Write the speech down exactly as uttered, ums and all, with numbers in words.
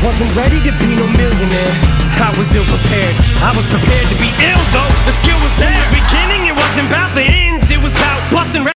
Wasn't ready to be no millionaire. I was ill prepared. I was prepared to be ill though. The skill was there. From the beginning, it wasn't about the ends. It was about busting.